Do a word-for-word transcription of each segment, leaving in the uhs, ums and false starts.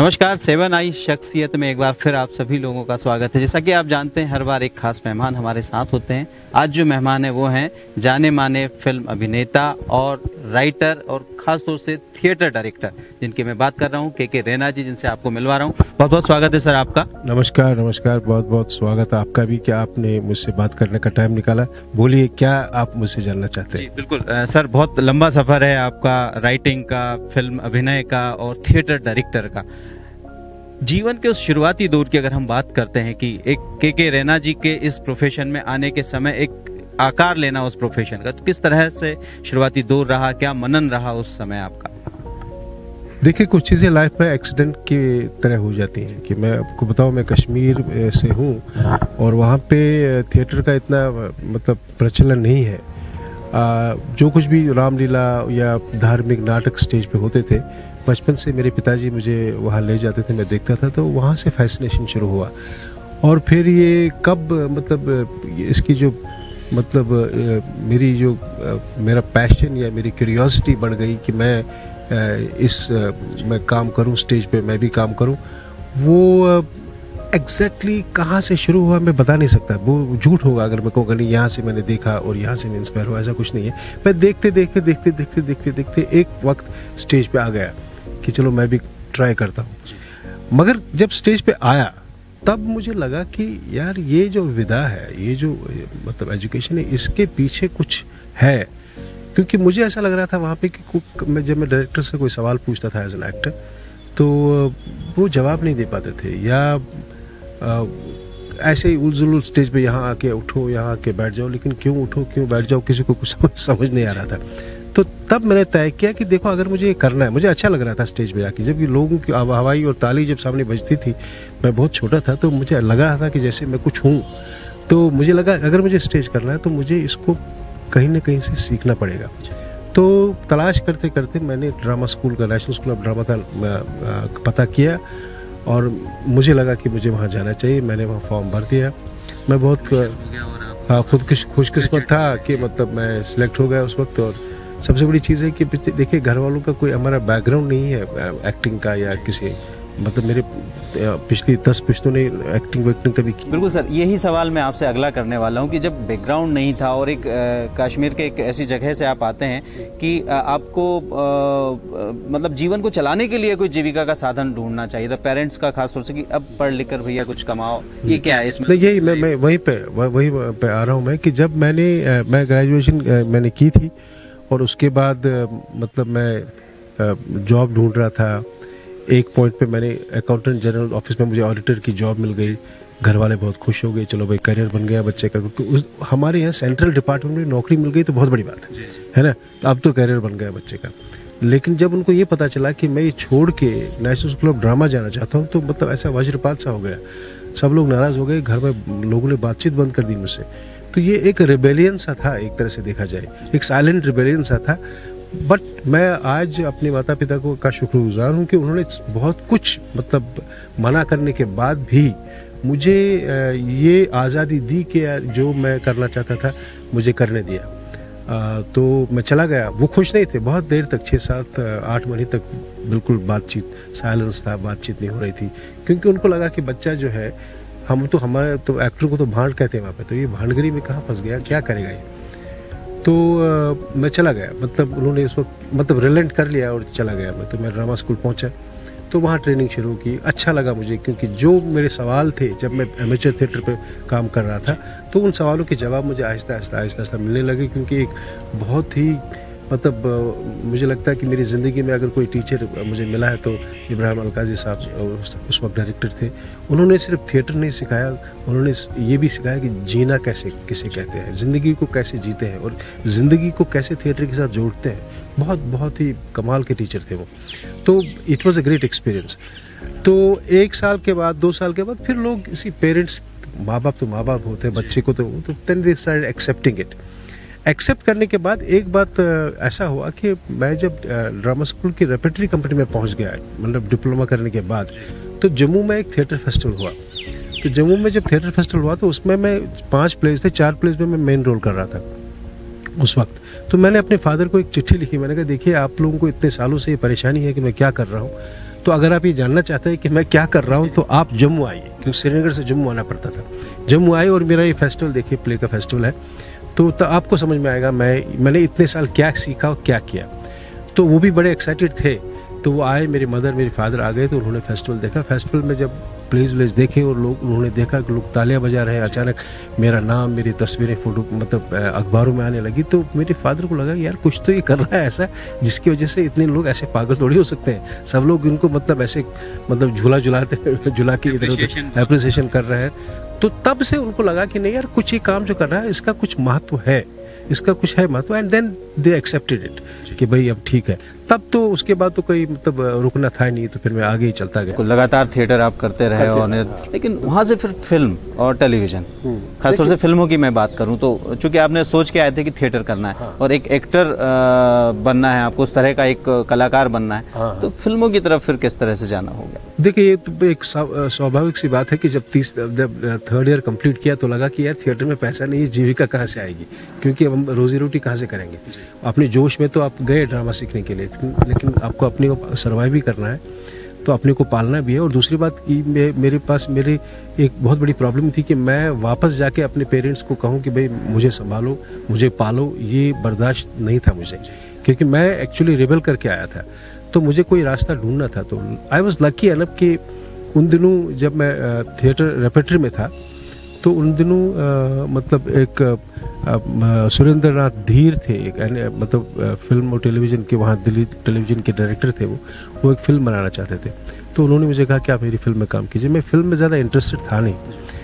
नमस्कार, सेवन आई शख्सियत में एक बार फिर आप सभी लोगों का स्वागत है। जैसा कि आप जानते हैं, हर बार एक खास मेहमान हमारे साथ होते हैं। आज जो मेहमान है वो हैं जाने माने फिल्म अभिनेता और राइटर और खास तौर से थिएटर डायरेक्टर, जिनकी मैं बात कर रहा हूं के के रैना जी, जिनसे आपको मिलवा रहा हूं। बहुत बहुत स्वागत है सर आपका। नमस्कार नमस्कार, बहुत बहुत स्वागत आपका भी कि आपने मुझसे बात करने का टाइम निकाला। बोलिए, क्या आप मुझसे जानना चाहते हैं? जी बिल्कुल आ, सर, बहुत लंबा सफर है आपका राइटिंग का, फिल्म अभिनय का और थिएटर डायरेक्टर का। जीवन के उस शुरुआती दौर की अगर हम बात करते हैं कि एक के के रैना जी के इस प्रोफेशन में आने के समय एक आकार लेना उस प्रोफेशन का, तो किस तरह से शुरुआती दौर रहा, क्या मनन रहा उस समय आपका? देखिए, कुछ चीज़ें लाइफ में एक्सीडेंट की तरह हो जाती हैं। कि मैं आपको बताऊं, मैं कश्मीर से हूं और वहाँ पे थिएटर का इतना मतलब प्रचलन नहीं है। आ, जो कुछ भी रामलीला या धार्मिक नाटक स्टेज पे होते थे, बचपन से मेरे पिताजी मुझे वहाँ ले जाते थे, मैं देखता था, तो वहाँ से फैसिनेशन शुरू हुआ। और फिर ये कब मतलब इसकी जो मतलब मेरी जो मेरा पैशन या मेरी क्यूरियोसिटी बढ़ गई कि मैं इस मैं काम करूं, स्टेज पे मैं भी काम करूं, वो एग्जैक्टली exactly कहाँ से शुरू हुआ मैं बता नहीं सकता। वो झूठ होगा अगर मैं कहूँगा नहीं यहाँ से मैंने देखा और यहाँ से मैं इंस्पायर हुआ, ऐसा कुछ नहीं है। मैं देखते देखते देखते देखते देखते देखते एक वक्त स्टेज पे आ गया कि चलो मैं भी ट्राई करता हूँ। मगर जब स्टेज पे आया तब मुझे लगा कि यार ये जो विधा है, ये जो मतलब एजुकेशन है, इसके पीछे कुछ है। क्योंकि मुझे ऐसा लग रहा था वहाँ पे कि मैं जब मैं डायरेक्टर से कोई सवाल पूछता था एज एन एक्टर, तो वो जवाब नहीं दे पाते थे, या आ, ऐसे ही उलझुल स्टेज पे यहाँ आके उठो, यहाँ आके बैठ जाओ, लेकिन क्यों उठो क्यों बैठ जाओ, किसी को कुछ समझ, समझ नहीं आ रहा था। तो तब मैंने तय किया कि देखो, अगर मुझे ये करना है, मुझे अच्छा लग रहा था स्टेज पे जाके, जब ये लोगों की हवाई और ताली जब सामने बजती थी, मैं बहुत छोटा था, तो मुझे लग रहा था कि जैसे मैं कुछ हूँ। तो मुझे लगा अगर मुझे स्टेज करना है तो मुझे इसको कहीं ना कहीं से सीखना पड़ेगा। तो तलाश करते करते मैंने ड्रामा स्कूल का, नेशनल स्कूल ऑफ ड्रामा का पता किया और मुझे लगा कि मुझे वहाँ जाना चाहिए। मैंने वहाँ फॉर्म भर दिया। मैं बहुत हाँ खुद खुशकिस्मत था कि मतलब मैं सिलेक्ट हो गया उस वक्त। और सबसे बड़ी चीज़ है कि देखिए, घर वालों का कोई हमारा बैकग्राउंड नहीं है एक्टिंग का, या किसी मतलब मेरे पिछली दस पुश्तों ने एक्टिंग वैक्टिंग कभी की। बिल्कुल सर, यही सवाल मैं आपसे अगला करने वाला हूं कि जब बैकग्राउंड नहीं था और एक आ, कश्मीर के एक ऐसी जगह से आप आते हैं कि आ, आपको आ, मतलब जीवन को चलाने के लिए कोई जीविका का साधन ढूंढना चाहिए था, पेरेंट्स का खास तौर से कि अब पढ़ लिख कर भैया कुछ कमाओ, ये क्या है इसमें? यही मैं मैं वहीं पे वही पे आ रहा हूँ मैं कि जब मैंने मैं ग्रेजुएशन मैंने की थी और उसके बाद मतलब मैं जॉब ढूंढ रहा था। एक पॉइंट पे मैंने अकाउंटेंट जनरल ऑफिस में मुझे ऑडिटर की जॉब मिल गई। घर वाले बहुत खुश हो गए, चलो भाई करियर बन गया बच्चे का, क्योंकि उस हमारे यहाँ सेंट्रल डिपार्टमेंट में नौकरी मिल गई तो बहुत बड़ी बात है, है ना। अब तो करियर बन गया बच्चे का। लेकिन जब उनको ये पता चला कि मैं ये छोड़ के नेशनल स्कूल ऑफ ड्रामा जाना चाहता हूँ, तो मतलब ऐसा वज्रपात सा हो गया। सब लोग नाराज़ हो गए, घर में लोगों ने बातचीत बंद कर दी मुझसे। तो ये एक रिबेलियन सा था, एक तरह से देखा जाए एक साइलेंट रिबेलियन सा था। बट मैं आज अपने माता पिता को का शुक्रगुजार हूँ कि उन्होंने बहुत कुछ मतलब मना करने के बाद भी मुझे ये आज़ादी दी कि जो मैं करना चाहता था मुझे करने दिया। आ, तो मैं चला गया। वो खुश नहीं थे बहुत देर तक, छः सात आठ महीने तक बिल्कुल बातचीत, साइलेंस था, बातचीत नहीं हो रही थी। क्योंकि उनको लगा कि बच्चा जो है, हम तो हमारे तो एक्टर को तो भांड कहते हैं वहाँ पे, तो ये भांडगरी में कहाँ फंस गया, क्या करेगा ये। तो आ, मैं चला गया। मतलब उन्होंने उस वक्त मतलब रिलेंट कर लिया और चला गया मैं। तो मैं ड्रामा स्कूल पहुंचा, तो वहाँ ट्रेनिंग शुरू की। अच्छा लगा मुझे, क्योंकि जो मेरे सवाल थे जब मैं एमेचर थिएटर पे काम कर रहा था, तो उन सवालों के जवाब मुझे आहिस्ता आहिस्ता आहिस्ता आहिस्ता मिलने लगे। क्योंकि एक बहुत ही मतलब मुझे लगता है कि मेरी ज़िंदगी में अगर कोई टीचर मुझे मिला है तो इब्राहिम अलकाजी साहब उस वक्त डायरेक्टर थे। उन्होंने सिर्फ थिएटर नहीं सिखाया, उन्होंने ये भी सिखाया कि जीना कैसे किसे कहते हैं, ज़िंदगी को कैसे जीते हैं और ज़िंदगी को कैसे थिएटर के साथ जोड़ते हैं। बहुत बहुत ही कमाल के टीचर थे वो। तो it was a great experience. तो एक साल के बाद, दो साल के बाद फिर लोग इसी पेरेंट्स, माँ बाप तो माँ बाप होते हैं, बच्चे को तो then they started accepting it. Accept करने के बाद एक बात ऐसा हुआ कि मैं जब ड्रामा स्कूल की रेपर्टरी कंपनी में पहुंच गया, मतलब डिप्लोमा करने के बाद, तो जम्मू में एक थिएटर फेस्टिवल हुआ। तो जम्मू में जब थिएटर फेस्टिवल हुआ तो उसमें मैं पांच प्लेस थे, चार प्लेस में मैं मेन रोल कर रहा था। उस वक्त। तो मैंने अपने फादर को एक चिट्ठी लिखी, मैंने कहा देखिए आप लोगों को इतने सालों से ये परेशानी है कि मैं क्या कर रहा हूँ, तो अगर आप ये जानना चाहते हैं कि मैं क्या कर रहा हूँ तो आप जम्मू आइए, क्योंकि श्रीनगर से जम्मू आना पड़ता था। जम्मू आए और मेरा ये फेस्टिवल देखिए, प्ले का फेस्टिवल है, तो, तो आपको समझ में आएगा मैं मैंने इतने साल क्या सीखा और क्या किया। तो वो भी बड़े एक्साइटेड थे, तो वो आए, मेरी मदर मेरे फादर आ गए, तो उन्होंने फेस्टिवल देखा। फेस्टिवल में जब प्लेज व्लेज देखे और लोग उन्होंने देखा कि लोग तालियां बजा रहे हैं, अचानक मेरा नाम, मेरी तस्वीरें फोटो मतलब अखबारों में आने लगी, तो मेरे फादर को लगा यार कुछ तो ये कर रहा है ऐसा जिसकी वजह से इतने लोग ऐसे पागल थोड़ी हो सकते हैं, सब लोग इनको मतलब ऐसे मतलब झूला झुलाते झुला के इधर उधर एप्रिसिएशन कर रहे हैं। तो तब से उनको लगा कि नहीं यार कुछ ये काम जो कर रहा है इसका कुछ महत्व है, इसका कुछ है महत्व, and then they accepted it कि भाई अब ठीक है। तब तो उसके बाद तो कोई मतलब रुकना था नहीं, तो फिर मैं आगे ही चलता गया। लगातार थिएटर आप करते रहे और लेकिन वहाँ से फिर फिल्म और टेलीविजन, खासतौर से फिल्मों की मैं बात करूँ तो चूंकि आपने सोच के आए थे कि थिएटर करना है, हाँ। और एक एक्टर बनना है आपको, उस तरह का एक कलाकार बनना है, हाँ। तो फिल्मों की तरफ फिर किस तरह से जाना होगा? देखिए ये तो एक स्वाभाविक सी बात है कि जब तीस जब थर्ड ईयर कंप्लीट किया तो लगा कि यार थिएटर में पैसा नहीं है, जीविका कहाँ से आएगी, क्योंकि हम रोजी रोटी कहाँ से करेंगे। अपने जोश में तो आप गए ड्रामा सीखने के लिए, लेकिन आपको अपने को सर्वाइव भी करना है, तो अपने को पालना भी है। और दूसरी बात कि मे, मेरे पास मेरे एक बहुत बड़ी प्रॉब्लम थी कि मैं वापस जाके अपने पेरेंट्स को कहूँ कि भाई मुझे संभालो, मुझे पालो, ये बर्दाश्त नहीं था मुझे, क्योंकि मैं एक्चुअली रेबल करके आया था, तो मुझे कोई रास्ता ढूंढना था। तो आई वॉज लकी एनफ कि उन दिनों जब मैं थिएटर रेपेटरी में था, तो उन दिनों आ, मतलब एक सुरेंद्र नाथ धीर थे, एक मतलब फिल्म और टेलीविज़न के वहाँ दिल्ली टेलीविज़न के डायरेक्टर थे, वो वो एक फिल्म बनाना चाहते थे। तो उन्होंने मुझे कहा कि आप मेरी फिल्म में काम कीजिए। मैं फिल्म में ज़्यादा इंटरेस्टेड था नहीं,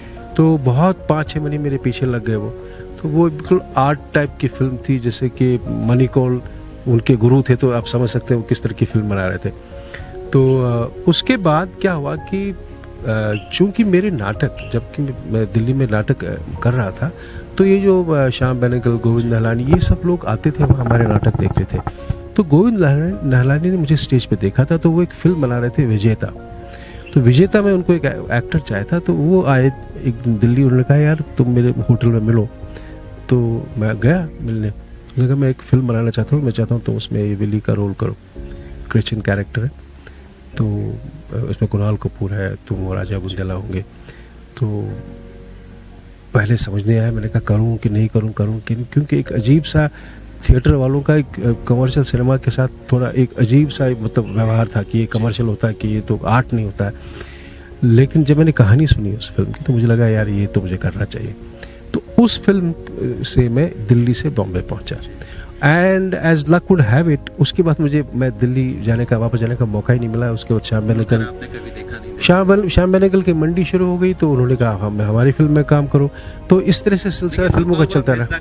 तो बहुत पाँच छः महीने मेरे पीछे लग गए वो। तो वो बिल्कुल आर्ट टाइप की फिल्म थी, जैसे कि मनी कौल उनके गुरु थे, तो आप समझ सकते हैं वो किस तरह की फिल्म बना रहे थे। तो उसके बाद क्या हुआ कि चूँकि मेरे नाटक, जबकि मैं दिल्ली में नाटक कर रहा था, तो ये जो श्याम बेनेगल, गोविंद नहलानी, ये सब लोग आते थे वहाँ हमारे नाटक देखते थे। तो गोविंद नहलानी ने मुझे स्टेज पे देखा था, तो वो एक फिल्म बना रहे थे विजेता। तो विजेता में उनको एक एक्टर चाहिए था, तो वो आए एक दिन दिल्ली, उन्होंने कहा यार तुम मेरे होटल में मिलो। तो मैं गया मिलने, उसने कहा मैं एक फिल्म बनाना चाहता हूँ, मैं चाहता हूँ तुम उसमें विली का रोल करो, क्रिश्चियन कैरेक्टर है, तो उसमें कुणाल कपूर है, तुम और राजा बुंदेला होंगे। तो पहले समझ नहीं आया, मैंने कहा करूं कि नहीं करूं करूं कि, क्योंकि एक अजीब सा थिएटर वालों का एक कमर्शियल सिनेमा के साथ थोड़ा एक अजीब सा मतलब व्यवहार था कि ये कमर्शियल होता है, कि ये तो आर्ट नहीं होता है। लेकिन जब मैंने कहानी सुनी उस फिल्म की, तो मुझे लगा यार ये तो मुझे करना चाहिए। तो उस फिल्म से मैं दिल्ली से बॉम्बे पहुंचा, and as luck would have it, उसके बाद मुझे मैं दिल्ली जाने का वापस जाने का मौका ही नहीं मिला। उसके बाद श्याम बेनेगल श्याम श्याम बेनेगल की मंडी शुरू हो गई, तो उन्होंने कहा हम हमारी फिल्म में काम करो। तो इस तरह से सिलसिला फिल्मों का चलता रहा।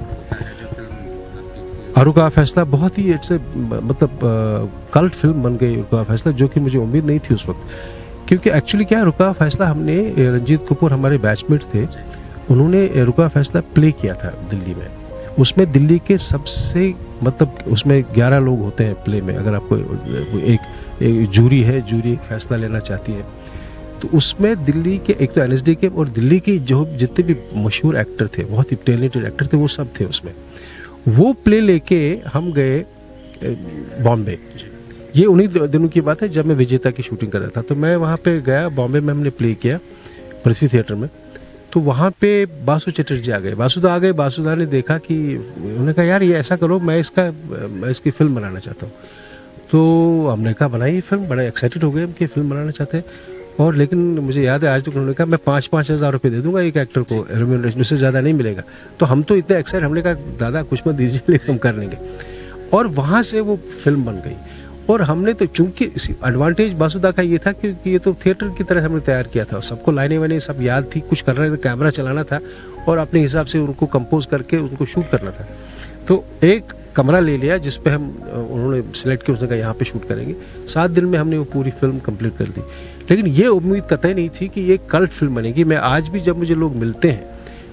रुका फैसला बहुत ही इट्स मतलब कल्ट फिल्म बन गई रुका फैसला, जो कि मुझे उम्मीद नहीं थी उस वक्त, क्योंकि एक्चुअली क्या रुका फैसला, हमने रंजीत कपूर हमारे बैचमेट थे, उन्होंने रुका फैसला प्ले किया था दिल्ली में। उसमें दिल्ली के सबसे मतलब उसमें ग्यारह लोग होते हैं प्ले में। अगर आपको एक, एक जूरी है, जूरी एक फैसला लेना चाहती है, तो उसमें दिल्ली के एक तो एनएसडी के और दिल्ली के जो जितने भी मशहूर एक्टर थे, बहुत ही टैलेंटेड एक्टर थे, वो सब थे उसमें। वो प्ले लेके हम गए बॉम्बे। ये उन्हीं दिनों की बात है जब मैं विजेता की शूटिंग कर रहा था। तो मैं वहाँ पे गया बॉम्बे में, हमने प्ले किया पृथ्वी थिएटर में। तो वहाँ पे बासु चटर्जी आ गए, बासुदा आ गए। बासुदा ने देखा कि, उन्होंने कहा यार ये ऐसा करो, मैं इसका मैं इसकी फिल्म बनाना चाहता हूँ। तो हमने कहा बनाइए फिल्म, बड़ा एक्साइटेड हो गए हम कि फिल्म बनाना चाहते हैं। और लेकिन मुझे याद है आज तक, उन्होंने कहा मैं पाँच पाँच हज़ार रुपये दे दूंगा एक एक्टर को रेम्यूनरेशन, उससे ज़्यादा नहीं मिलेगा। तो हम तो इतने एक्साइट, हमने कहा दादा कुछ मत दीजिए, लेकिन हम कर लेंगे। और वहाँ से वो फिल्म बन गई। और हमने तो चूंकि एडवांटेज बासुदा का ये था क्योंकि ये तो थिएटर की तरह हमने तैयार किया था, सबको लाइनें वाइनें सब याद थी, कुछ कर रहे थे, कैमरा चलाना था और अपने हिसाब से उनको कंपोज करके उनको शूट करना था। तो एक कमरा ले लिया जिस पे हम उन्होंने सिलेक्ट किया, उसने कहा यहाँ पे शूट करेंगे। सात दिन में हमने वो पूरी फिल्म कंप्लीट कर दी। लेकिन ये उम्मीद कतई नहीं थी कि ये कल्ट फिल्म बनेगी। मैं आज भी जब मुझे लोग मिलते हैं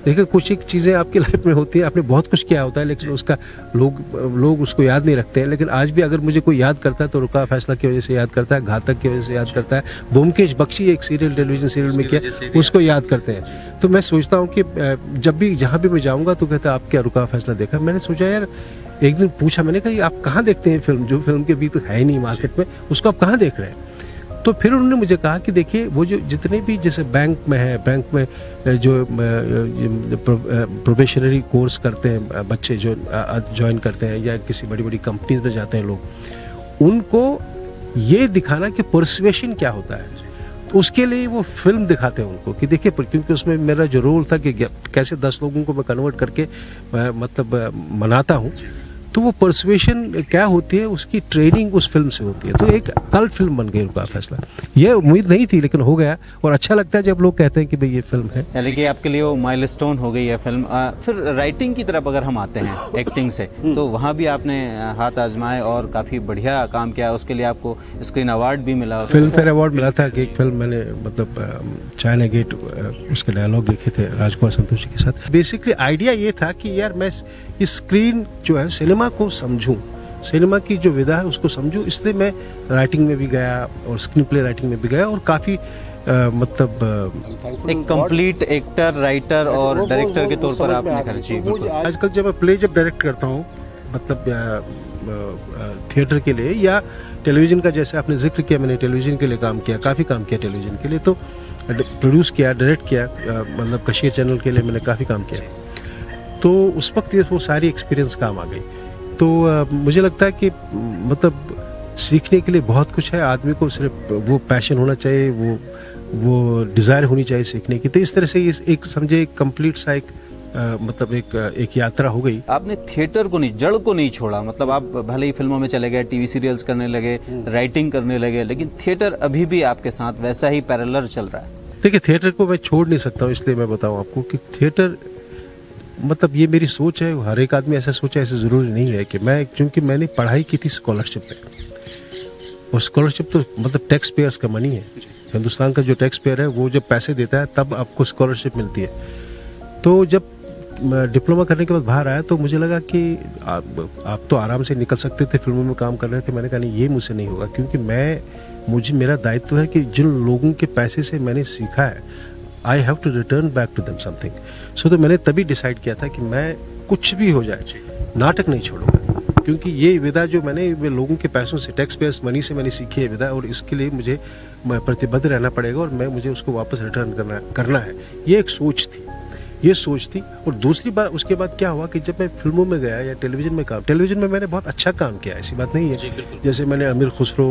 देखिए कुछ एक चीज़ें आपकी लाइफ में होती हैं, आपने बहुत कुछ किया होता है लेकिन उसका लोग लोग उसको याद नहीं रखते हैं। लेकिन आज भी अगर मुझे कोई याद करता है तो रुका फैसला की वजह से याद करता है, घातक की वजह से याद करता है, ब्योमकेश बख्शी एक सीरियल टेलीविजन सीरियल में किया उसको याद करते हैं। तो मैं सोचता हूँ कि जब भी जहाँ भी मैं जाऊँगा तो कहता है आप क्या रुका फैसला देखा। मैंने सोचा यार, एक दिन पूछा मैंने कहा आप कहाँ देखते हैं फिल्म, जो फिल्म के भी तो है ही नहीं मार्केट में, उसको आप कहाँ देख रहे हैं। तो फिर उन्होंने मुझे कहा कि देखिए वो जो जितने भी जैसे बैंक में है, बैंक में जो प्रोबेशनरी कोर्स करते हैं बच्चे जो ज्वाइन करते हैं या किसी बड़ी बड़ी कंपनीज में जाते हैं लोग, उनको ये दिखाना कि परसुएशन क्या होता है, तो उसके लिए वो फिल्म दिखाते हैं उनको कि देखिए, क्योंकि उसमें मेरा जो रोल था कि कैसे दस लोगों को मैं कन्वर्ट करके मतलब मनाता हूँ, तो वो परसुएशन क्या होती है उसकी ट्रेनिंग उस फिल्म से होती है। तो एक कल्ट फिल्म बन गई रुका फैसला। ये उम्मीद नहीं थी लेकिन हो गया, और अच्छा लगता है जब लोग कहते हैं कि भाई ये फिल्म है। यानी कि आपके लिए वो माइलस्टोन हो गई है फिल्म। आ, फिर राइटिंग की तरफ अगर हम आते हैं एक्टिंग से, तो वहाँ भी आपने हाथ आजमाए और काफी बढ़िया काम किया, उसके लिए आपको स्क्रीन अवार्ड भी मिला। फिल्म फेयर अवार्ड मिला था कि एक फिल्म मैंने मतलब चाइना गेट उसके डायलॉग लिखे थे राजकुमार संतोषी के साथ। बेसिकली आइडिया ये था कि यार मैं इस स्क्रीन जो है सिनेमा को समझूं, सिनेमा की जो विधा है उसको समझूं, इसलिए मैं राइटिंग में भी गया और स्क्रीन प्ले राइटिंग में भी गया और काफ़ी मतलब एक कंप्लीट एक्टर, राइटर और डायरेक्टर के तौर पर आपने खर्ची। आजकल जब मैं प्ले जब डायरेक्ट करता हूँ मतलब थिएटर के लिए या टेलीविज़न का, जैसे आपने जिक्र किया, मैंने टेलीविज़न के लिए काम किया, काफ़ी काम किया टेलीविज़न के लिए, तो प्रोड्यूस किया, डायरेक्ट किया, मतलब कशीर चैनल के लिए मैंने काफ़ी काम किया। तो उस वक्त ये वो सारी एक्सपीरियंस काम आ गई। तो uh, मुझे लगता है कि मतलब सीखने के लिए बहुत कुछ है। आदमी को सिर्फ वो पैशन होना चाहिए, वो वो डिज़ायर होनी चाहिए सीखने की। तो इस तरह से इस एक समझे एक कंप्लीट सा एक uh, मतलब एक एक यात्रा हो गई। आपने थिएटर को नहीं, जड़ को नहीं छोड़ा। मतलब आप भले ही फिल्मों में चले गए, टीवी सीरियल्स करने लगे, राइटिंग करने लगे, लेकिन थिएटर अभी भी आपके साथ वैसा ही पैरेलल चल रहा है। देखिए थिएटर को मैं छोड़ नहीं सकता हूँ, इसलिए मैं बताऊँ आपको कि थिएटर मतलब ये मेरी सोच है। हर एक आदमी ऐसा सोचे, ऐसे ज़रूरी नहीं है कि मैं, क्योंकि मैंने पढ़ाई की थी स्कॉलरशिप पे, और स्कॉलरशिप तो मतलब टैक्स पेयर्स का मनी है। हिंदुस्तान का जो टैक्स पेयर है वो जब पैसे देता है तब आपको स्कॉलरशिप मिलती है। तो जब डिप्लोमा करने के बाद बाहर आया तो मुझे लगा कि आप, आप तो आराम से निकल सकते थे, फिल्मों में काम कर रहे थे। मैंने कहा नहीं, ये मुझसे नहीं होगा, क्योंकि मैं मुझे मेरा दायित्व है कि जिन लोगों के पैसे से मैंने सीखा है, I have to return back to them something. So तो मैंने तभी डिसाइड किया था कि मैं कुछ भी हो जाए नाटक नहीं छोड़ूंगा, क्योंकि ये विधा जो मैंने लोगों के पैसों से, टैक्स पेयर्स मनी से मैंने सीखी है विधा, और इसके लिए मुझे प्रतिबद्ध रहना पड़ेगा और मैं मुझे उसको वापस रिटर्न करना करना है। ये एक सोच थी, ये सोच थी। और दूसरी बात उसके बाद क्या हुआ कि जब मैं फिल्मों में गया या टेलीविजन में काम, टेलीविजन में मैंने बहुत अच्छा काम किया, ऐसी बात नहीं है। जैसे मैंने अमीर खुसरो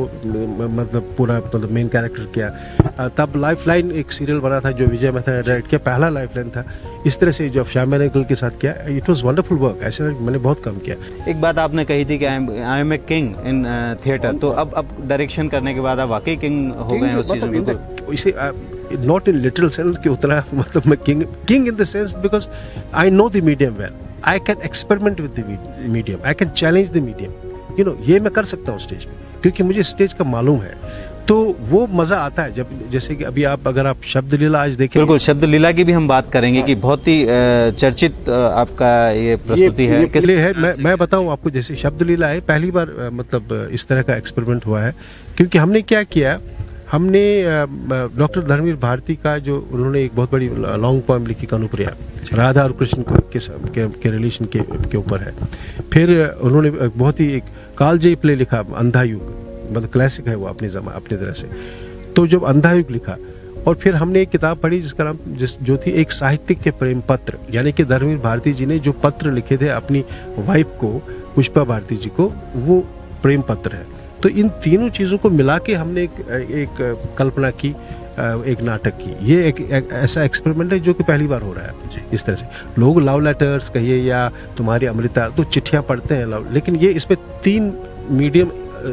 मतलब पूरा मतलब मेन कैरेक्टर किया। तब लाइफ लाइन एक सीरियल बना था जो विजय मेहता ने डायरेक्ट किया, पहला लाइफ लाइन था। इस तरह से जब श्याम बेनेगल के साथ किया, इट वॉज वंडरफुल वर्क। ऐसे मैंने बहुत काम किया। एक बात आपने कही थी कि I am a king in theatre, तो अब अब डायरेक्शन करने के बाद आप वाकई किंग हो गए उस चीज में। इसे not in literal sense कि उतना मतलब मैं king king in the sense because I know the medium well, I can experiment with the medium, I can challenge the medium, you know, ये मैं कर सकता हूँ स्टेज पे, क्योंकि मुझे स्टेज का मालूम है। तो वो मजा आता है जब, जैसे कि अभी आप अगर आप शब्द लीला आज देखें, बिल्कुल शब्द लीला की भी हम बात करेंगे कि बहुत ही चर्चित आपका ये प्रस्तुति है। किस लिए है मैं मैं बताऊं आपको। जैसे शब्द लीला है, पहली बार मतलब इस तरह का एक्सपेरिमेंट हुआ है, क्योंकि हमने क्या किया, हमने डॉक्टर धर्मवीर भारती का जो उन्होंने एक बहुत बड़ी लॉन्ग पोएम लिखी कानुप्रिया, राधा और कृष्ण के के, के रिलेशन के के ऊपर है। फिर उन्होंने बहुत ही एक कालजयी प्ले लिखा, अंधा युग, मतलब क्लासिक है वो अपनी जमा अपनी तरह से। तो जब अंधा युग लिखा, और फिर हमने एक किताब पढ़ी जिसका नाम जिस जो थी एक साहित्यिक के प्रेम पत्र, यानी कि धर्मवीर भारती जी ने जो पत्र लिखे थे अपनी वाइफ को, पुष्पा भारती जी को, वो प्रेम पत्र है। तो इन तीनों चीज़ों को मिला के हमने एक, एक कल्पना की, एक नाटक की। ये एक, एक ऐसा एक्सपेरिमेंट है जो कि पहली बार हो रहा है इस तरह से। लोग लव लेटर्स कहिए या तुम्हारी अमृता, तो चिट्ठियाँ पढ़ते हैं लव, लेकिन ये इसमें तीन मीडियम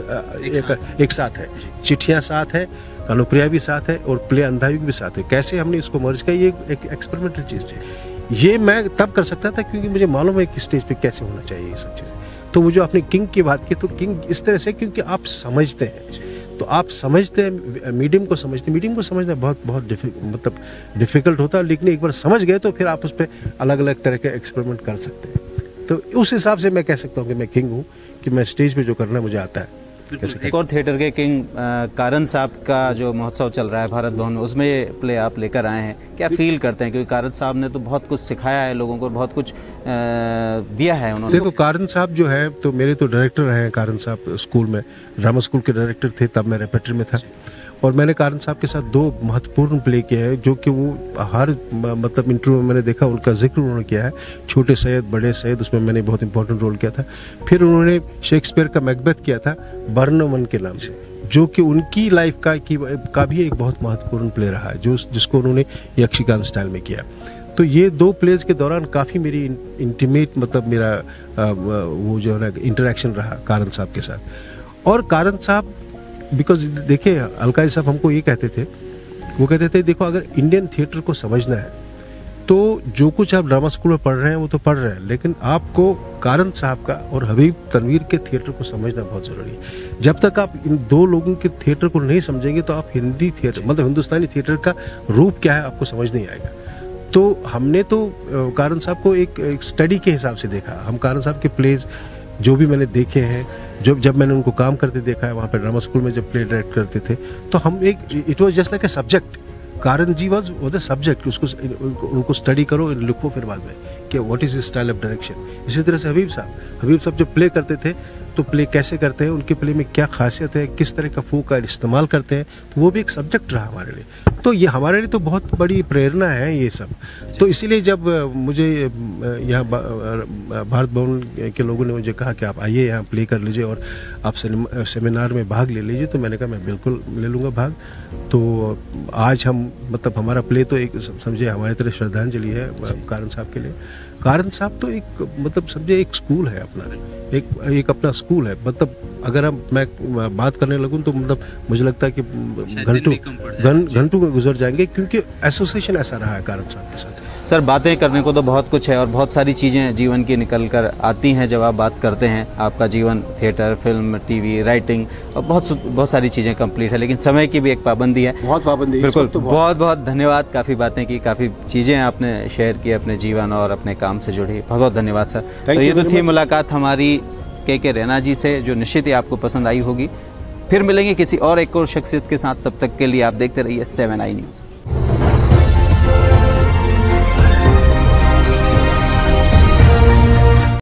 एक, एक साथ है। चिट्ठियाँ साथ है, कानुप्रिया भी साथ है, और प्ले अंधायुग भी साथ है। कैसे हमने इसको मर्ज किया, ये एक एक्सपेरिमेंटल चीज़ थी। ये मैं तब कर सकता था क्योंकि मुझे मालूम है कि स्टेज पे कैसे होना चाहिए ये सब चीज़ें। तो वो जो आपने किंग की बात की, तो किंग इस तरह से क्योंकि आप समझते हैं, तो आप समझते हैं मीडियम को, समझते मीडियम को समझना बहुत बहुत डिफि, मतलब डिफिकल्ट होता है, लेकिन एक बार समझ गए तो फिर आप उस पर अलग अलग तरह के एक्सपेरिमेंट कर सकते हैं। तो उस हिसाब से मैं कह सकता हूँ कि मैं किंग हूँ, कि मैं स्टेज पे जो करना मुझे आता है। एक और थिएटर के किंग कारण साहब का जो महोत्सव चल रहा है भारत भवन में, उसमें प्ले आप लेकर आए हैं, क्या फील करते हैं? क्योंकि कारण साहब ने तो बहुत कुछ सिखाया है लोगों को, बहुत कुछ दिया है उन्होंने। देखो कारण साहब जो है, तो मेरे तो डायरेक्टर रहे हैं कारण साहब, स्कूल में ड्रामा स्कूल के डायरेक्टर थे, तब मैं रेपेटरी में था, और मैंने कारण साहब के साथ दो महत्वपूर्ण प्ले किए हैं, जो कि वो हर मतलब इंटरव्यू में मैंने देखा उनका जिक्र उन्होंने किया है। छोटे सैयद, बड़े सैयद, उसमें मैंने बहुत इंपॉर्टेंट रोल किया था। फिर उन्होंने शेक्सपियर का मैकबेथ किया था बर्नमन के नाम से, जो कि उनकी लाइफ का की, का भी एक बहुत महत्वपूर्ण प्ले रहा है, जो जिसको उन्होंने यक्षगान स्टाइल में किया। तो ये दो प्लेज के दौरान काफ़ी मेरी इंटीमेट मतलब मेरा वो जो है ना इंटरेक्शन रहा कारण साहब के साथ। और कारण साहब बिकॉज देखिए अलका जी साहब हमको ये कहते थे, वो कहते थे देखो अगर इंडियन थिएटर को समझना है तो जो कुछ आप ड्रामा स्कूल में पढ़ रहे हैं वो तो पढ़ रहे हैं, लेकिन आपको कारण साहब का और हबीब तनवीर के थिएटर को समझना बहुत ज़रूरी है। जब तक आप इन दो लोगों के थिएटर को नहीं समझेंगे तो आप हिंदी थिएटर मतलब हिंदुस्तानी थिएटर का रूप क्या है आपको समझ नहीं आएगा। तो हमने तो कारण साहब को एक, एक स्टडी के हिसाब से देखा। हम कारण साहब के प्लेज जो भी मैंने देखे हैं, जो जब मैंने उनको काम करते देखा है वहाँ पे ड्रामा स्कूल में जब प्ले डायरेक्ट करते थे, तो हम एक it was just like a subject. कारण जी वाज वाज अ सब्जेक्ट, उसको उनको स्टडी करो, लिखो फिर बाद में कि what is style of direction. इसी तरह से हबीब साहब हबीब साहब जब प्ले करते थे तो प्ले कैसे करते हैं, उनके प्ले में क्या खासियत है, किस तरह का फूक का इस्तेमाल करते हैं, तो वो भी एक सब्जेक्ट रहा हमारे लिए। तो ये हमारे लिए तो बहुत बड़ी प्रेरणा है ये सब। तो इसीलिए जब मुझे यहाँ भारत भवन के लोगों ने मुझे कहा कि आप आइए यहाँ प्ले कर लीजिए और आप सेमिनार में भाग ले लीजिए, तो मैंने कहा मैं बिल्कुल ले लूँगा भाग। तो आज हम मतलब हमारा प्ले तो एक समझे हमारी तरह श्रद्धांजलि है कारण साहब के लिए। कारण साहब तो एक मतलब समझे एक स्कूल है अपना, एक एक अपना स्कूल है। मतलब अगर हम मैं बात करने लगूं तो मतलब मुझे लगता है कि घंटों घं, घंटों में गुजर जाएंगे, क्योंकि एसोसिएशन ऐसा रहा है कारण साहब के साथ। सर बातें करने को तो बहुत कुछ है और बहुत सारी चीज़ें जीवन की निकल कर आती हैं जब आप बात करते हैं। आपका जीवन थिएटर, फिल्म, टीवी, राइटिंग और बहुत बहुत सारी चीज़ें कंप्लीट है, लेकिन समय की भी एक पाबंदी है। बहुत पाबंदी है। बिल्कुल। तो बहुत बहुत धन्यवाद, काफ़ी बातें की, काफ़ी चीज़ें आपने शेयर की अपने जीवन और अपने काम से जुड़ी। बहुत बहुत धन्यवाद सर। तो ये तो थी मुलाकात हमारी के के रैना जी से, जो निश्चित ही आपको पसंद आई होगी। फिर मिलेंगे किसी और एक और शख्सियत के साथ, तब तक के लिए आप देखते रहिए सेवन आई न्यूज़।